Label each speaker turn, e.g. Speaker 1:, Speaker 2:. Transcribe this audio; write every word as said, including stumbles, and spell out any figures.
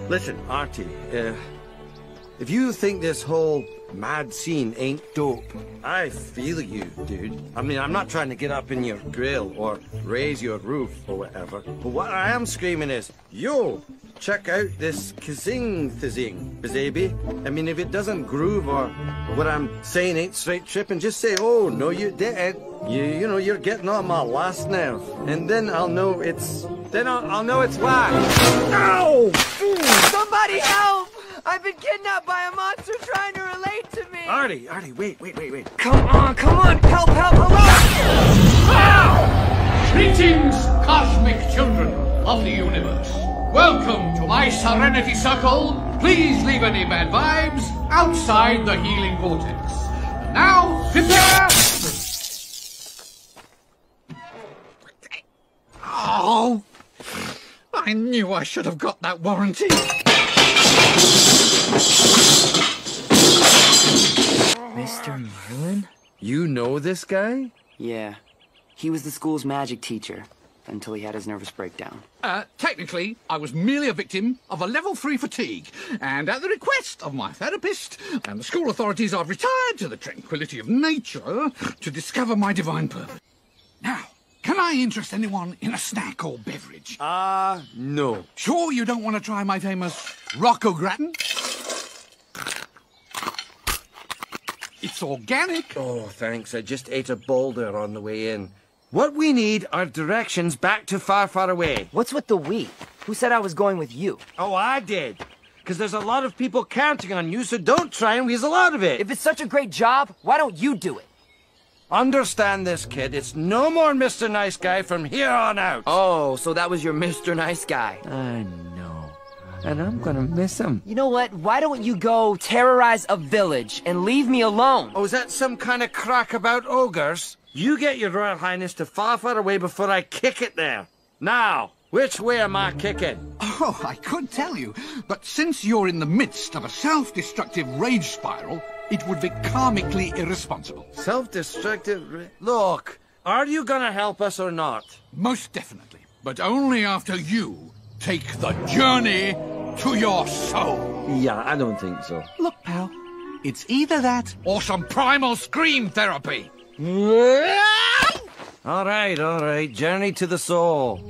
Speaker 1: Listen, Artie, uh, if you think this whole mad scene ain't dope, I feel you, dude. I mean, I'm not trying to get up in your grill or raise your roof or whatever, but what I am screaming is, yo, check out this kazing thazing, bazaby. I mean, if it doesn't groove or what I'm saying ain't straight tripping, just say, oh, no, you didn't. You, you know, you're getting on my last nerve. And then I'll know it's, then I'll, I'll know it's whack. Ow!
Speaker 2: Somebody help! I've been kidnapped by a monster trying to relate to me!
Speaker 1: Artie, Artie, wait, wait, wait, wait.
Speaker 2: Come on, come on! Help, help, hello!
Speaker 3: Now! Greetings, cosmic children of the universe. Welcome to my Serenity Circle. Please leave any bad vibes outside the healing vortex. Now, prepare...
Speaker 4: Oh! I knew I should have got that warranty.
Speaker 2: Mister Merlin?
Speaker 1: You know this guy?
Speaker 2: Yeah. He was the school's magic teacher until he had his nervous breakdown.
Speaker 4: Uh, technically, I was merely a victim of a level three fatigue, and at the request of my therapist and the school authorities, I've retired to the tranquility of nature to discover my divine purpose. Now, can I interest anyone in a snack or beverage?
Speaker 1: Ah, uh, no.
Speaker 4: Sure you don't want to try my famous Rocco Gratin? It's organic.
Speaker 1: Oh, thanks. I just ate a boulder on the way in. What we need are directions back to far, far away.
Speaker 2: What's with the we? Who said I was going with you?
Speaker 1: Oh, I did. Because there's a lot of people counting on you, so don't try and weasel out of it.
Speaker 2: If it's such a great job, why don't you do it?
Speaker 1: Understand this, kid. It's no more Mister Nice Guy from here on out.
Speaker 2: Oh, so that was your Mister Nice Guy.
Speaker 1: I know. And I'm gonna miss him.
Speaker 2: You know what? Why don't you go terrorize a village and leave me alone?
Speaker 1: Oh, is that some kind of crack about ogres? You get your Royal Highness to far, far away before I kick it there. Now, which way am I kicking?
Speaker 4: Oh, I could tell you, but since you're in the midst of a self-destructive rage spiral, it would be karmically irresponsible.
Speaker 1: Self-destructive? Look, are you gonna help us or not?
Speaker 4: Most definitely, but only after you take the journey to your soul.
Speaker 1: Yeah, I don't think so.
Speaker 4: Look, pal, it's either that or some primal scream therapy.
Speaker 1: All right, all right, journey to the soul.